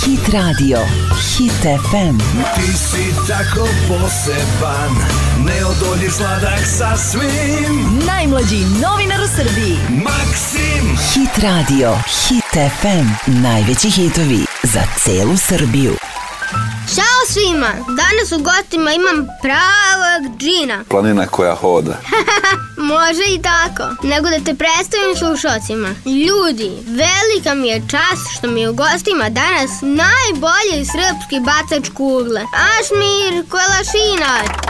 Hit radio, Hit FM. Ti si tako poseban, neodoljiv sladak sasvim. Najmlađi novinar u Srbiji. Maksim. Hit radio, Hit FM. Najveći hitovi za celu Srbiju. Ćao svima! Danas u gostima imam pravog džina. Planina koja hoda. Može i tako. Nego da te predstavim slušalcima. Ljudi, velika mi je čast što mi je u gostima danas najbolji srpski bacač kugle. Ašmir Kolašinac.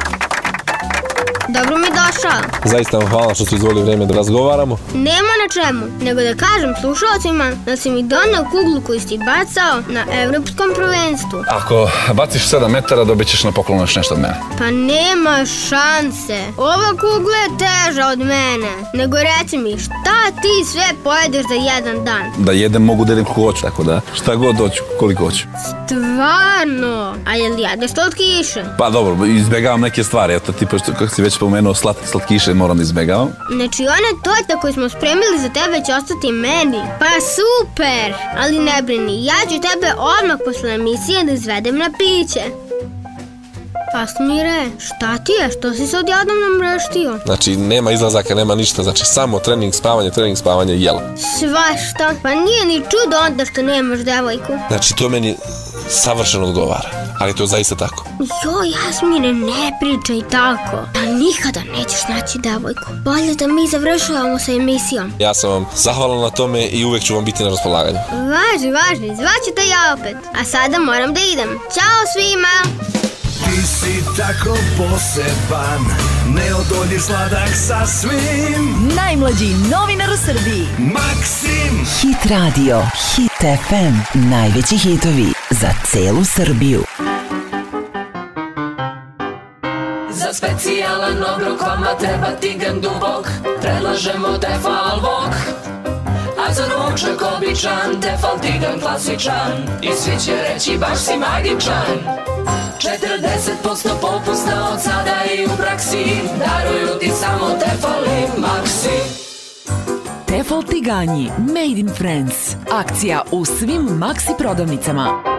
Dobro mi došao. Zaista vam hvala što ste izvolili vreme da razgovaramo. Nema na čemu, nego da kažem slušalcima da si mi donao kuglu koju si bacao na evropskom prvenstvu. Ako baciš 7 metara, dobit ćeš na poklon još nešto od mene. Pa nema šanse. Ova kugla je teža od mene. Nego reci mi, šta ti sve pojedeš za jedan dan? Da jedem mogu da jedem kako hoću, tako da šta god hoću, koliko hoću. Stvarno? A je li jedeš slatkiše? Pa dobro, izbjegavam neke stvari, eto tipa što, kako si već spomenuo, slatkiše moram da izbjegavam. Znači ona torta koju smo spremili za tebe će ostati meni. Pa super! Ali ne brini, ja ću tebe odmah posle emisije da izvedem na piće. Asmire, šta ti je? Što si se odjednom namreštio? Znači, nema izlazaka, nema ništa. Znači, samo trening, spavanje i jelo. Svašta? Pa nije ni čudo onda što nemaš devojku. Znači, to meni savršeno odgovara. Ali to je zaista tako. Joj, Asmire, ne pričaj tako. Pa nikada nećeš naći devojku. Bolje da mi završavamo sa emisijom. Ja sam vam zahvalan na tome i uvek ću vam biti na raspolaganju. Važi, zvaću te ja opet. A sada moram da idem. Ćao svima! Ti si tako poseban, neodoljiv sladak sasvim. Najmlađi novinar u Srbiji. Maksim. Hit radio, Hit FM. Najveći hitovi za celu Srbiju. Za specijalan obrok vama treba tigan dubok. Predlažemo Tefal Vok. A za ručak običan Tefal tigan klasičan. I svi će reći baš si magičan. 40% popusta od sada i u praksi. Daruju ti samo Tefal i Maxi. Tefal tiganji, made in France. Akcija u svim Maxi prodavnicama.